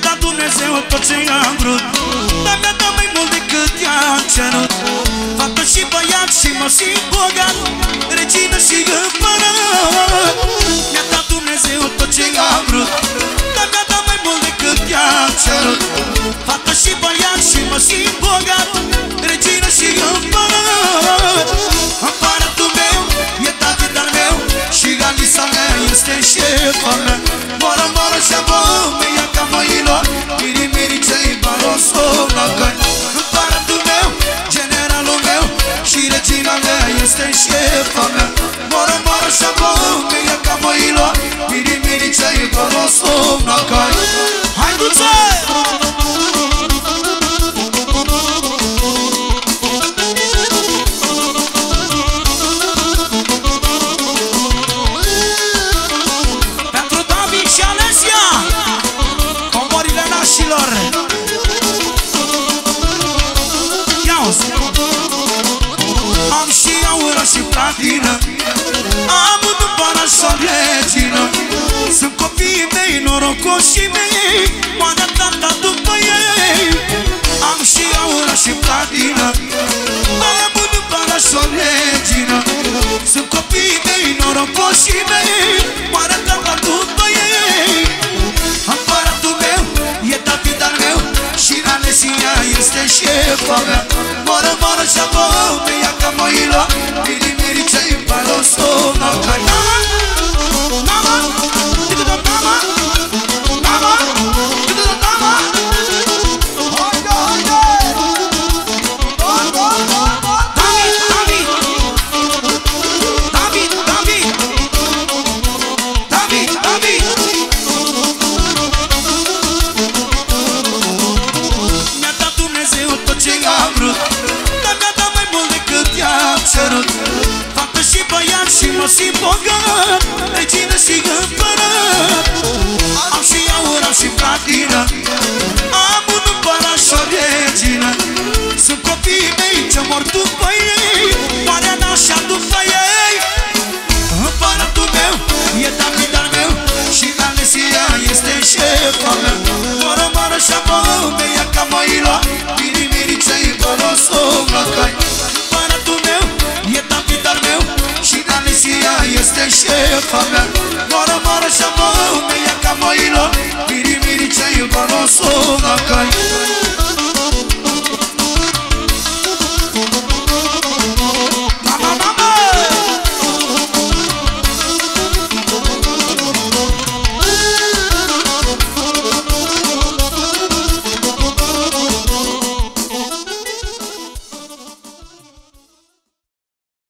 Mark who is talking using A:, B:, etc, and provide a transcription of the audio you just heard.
A: dat Dumnezeu tot ce am vrut, dar mi-a dat mai mult decât i-am cerut. Fată și băiat și mă simt bogat, regină și împărat. Mi-a dat Dumnezeu tot ce am vrut, dar mi-a dat mai mult decât i-am cerut. Fată și băiat și mă simt bogat, regină și împărat. Împăratul meu e tati de-al meu și Alisa mea este șefa mea. Moră, moră și-a mea ca măilor, miri, miri, ce-i barosul la căi. Împăratul meu, generalul meu și regina mea este șefa mea. Moră, moră și-a mea ca măilor, miri, miri, ce-i barosul la căi. Hai, duce! Am și aură și platină, am un împărat și o regină. Sunt copiii mei, norocoșii mei, moară tata după ei. Am și aură și platină, am un împărat și o regină. Sunt copiii mei, norocoșii mei, moară tata după ei. Împăratul meu e tati de-al meu și Alesia este șefa mea. Moră, moră și-a mea ca măilor, miri, miri, ce-i barosul la căi. Mama, mama, mama, mama, mama. David, David, David, David, David. Mi-a dat Dumnezeu tot ce am vrut, dar mi-a dat mai mult decât i-am cerut. Fată și băiat și mă simt bogat, regină și împărat. Am și aur, am și platină, am un împărat și o regină. Sunt copiii mei ce mor după ei, moare nașa după ei. Împăratul meu e David al meu și Alesia este șefa mea. Moră, moră și-a mea ca măilor, miri, miri, ce-i barosul la căi. Împăratul meu e David al meu și Alesia este șefa mea. Moră, moră și-a mea ca măilor, miri, miri, ce-i barosul la căi.